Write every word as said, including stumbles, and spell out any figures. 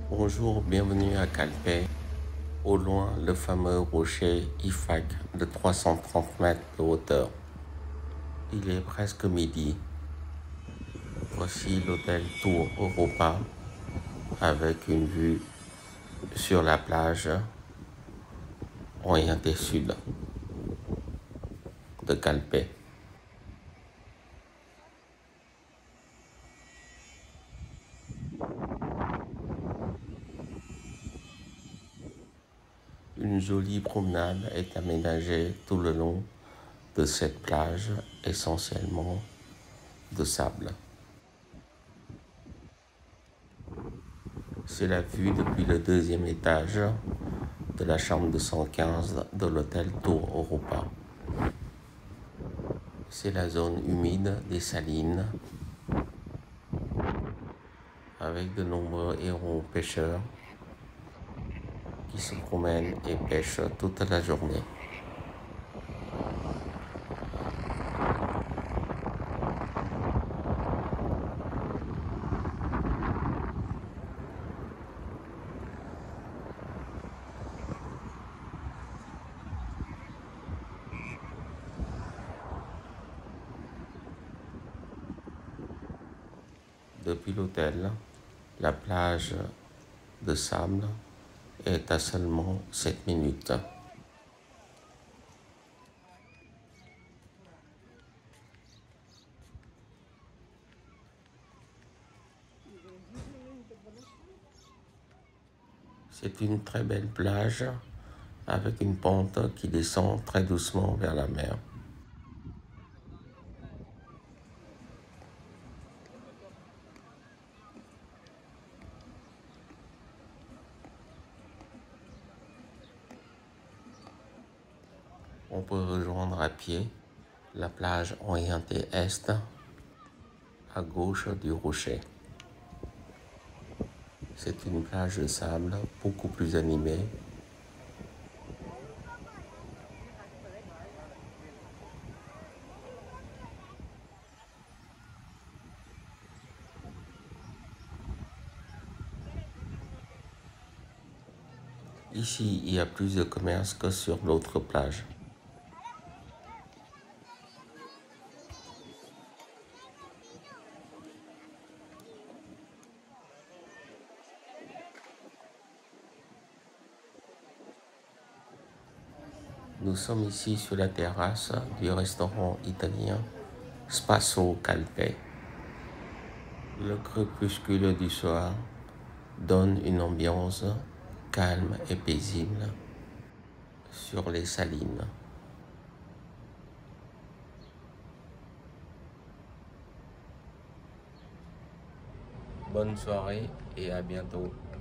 Bonjour, bienvenue à Calpe. Au loin, le fameux rocher Ifak de trois cent trente mètres de hauteur. Il est presque midi. Voici l'hôtel Tour Europa avec une vue sur la plage orientée sud de Calpe. Une jolie promenade est aménagée tout le long de cette plage, essentiellement de sable. C'est la vue depuis le deuxième étage de la chambre deux cent quinze de l'hôtel Tour Europa. C'est la zone humide des salines avec de nombreux hérons pêcheurs qui se promènent et pêchent toute la journée. Depuis l'hôtel, la plage de sable est à seulement sept minutes. C'est une très belle plage avec une pente qui descend très doucement vers la mer. On peut rejoindre à pied la plage orientée est à gauche du rocher. C'est une plage de sable beaucoup plus animée. Ici, il y a plus de commerce que sur l'autre plage. Nous sommes ici sur la terrasse du restaurant italien Spasso Calpe. Le crépuscule du soir donne une ambiance calme et paisible sur les salines. Bonne soirée et à bientôt.